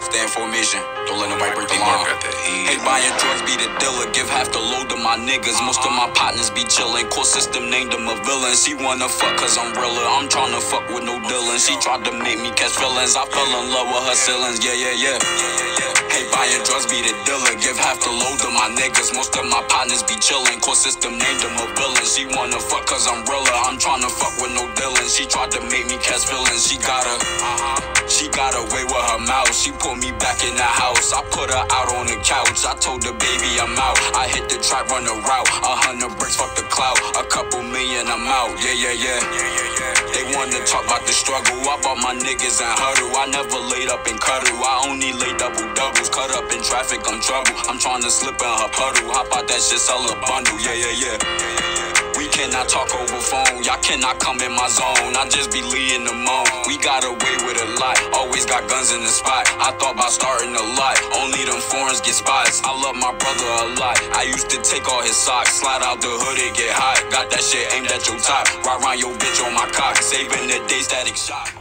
stay in formation. Don't let nobody break the line. Hey, buying drugs be the dealer, give half the load to my niggas. Most of my partners be chillin', court system named them a villain. She wanna fuck cause I'm realer, I'm tryna fuck with no dealin'. She tried to make me catch feelings, I fell in love with her ceilings, yeah. Hey, buying drugs be the dealer, give half the load to my niggas. Most of my partners be chillin', court system named them a villain. She wanna fuck cause I'm realer, I'm tryna fuck with no dealin'. She tried to make me catch feelings, she got away with her mouth. She put me back in the house, I put her out on the couch. I told the baby I'm out, I hit the track, run the route. 100 bricks, fuck the clout, a couple million, I'm out, yeah. They wanna talk about the struggle, I bought my niggas in huddle. I never laid up in cuddle, I only lay double doubles. Cut up in traffic, I'm trouble, I'm tryna slip in her puddle. Hop out that shit, sell a bundle, yeah. We cannot talk over phone, y'all cannot come in my zone. I just be leading the moan. We got away with a lot, always got guns in the spot. I thought about starting a lot, only them foreigns get spots. I love my brother a lot, I used to take all his socks. Slide out the hood, it get hot, got that shit aimed at your top. Ride around your bitch on my cock, saving the day, static shot.